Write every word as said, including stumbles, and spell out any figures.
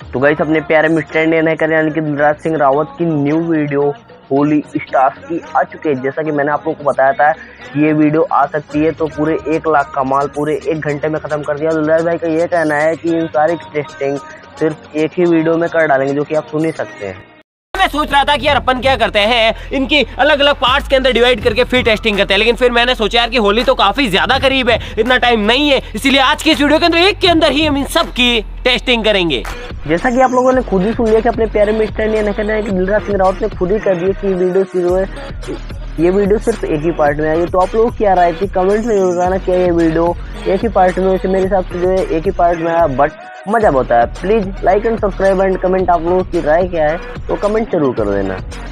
तो गाइस अपने प्यारे मिस्टर इंडियन हैकर यानी कि दिलराज सिंह रावत की न्यू वीडियो होली स्टार्स की आ चुकी है। जैसा कि मैंने आप लोगों को बताया था कि ये वीडियो आ सकती है, तो पूरे एक लाख का माल पूरे एक घंटे में खत्म कर दिया। दिलराज भाई का ये कहना है कि इन सारी टेस्टिंग सिर्फ एक ही वीडियो में कर डालेंगे, जो कि आप सुन ही सकते हैं। मैं सोच रहा था कि यार अपन क्या करते हैं, इनकी अलग अलग पार्ट्स के अंदर डिवाइड करके फिर टेस्टिंग करते हैं, लेकिन फिर मैंने सोचा यार कि होली तो काफी ज्यादा करीब है, इतना टाइम नहीं है, इसीलिए आज की इस वीडियो के अंदर एक के अंदर ही हम इन सब की टेस्टिंग करेंगे। जैसा कि आप लोगों ने खुद ही सुन लिया कि अपने प्यारे मिस्टर इंडियन हैकर है कि दिलराज सिंह रावत ने खुद ही कर दिया कि वीडियो शुरू है, ये वीडियो सिर्फ एक ही पार्ट में आई है। तो आप लोग क्या राय थी कमेंट में जरूर बताना, क्या ये वीडियो एक ही पार्ट में? वैसे मेरे हिसाब से जो है एक ही पार्ट में आया, बट मजा बहुत आया। Please like and subscribe and comment आप लोगों की राय क्या है, तो कमेंट जरूर कर देना।